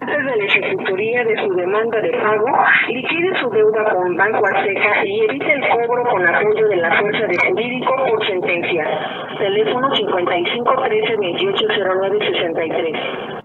Antes de la ejecutoría de su demanda de pago, liquide su deuda con Banco Azteca y evite el cobro con apoyo de la fuerza de jurídico por sentencia. Teléfono 55 13 28 09 63.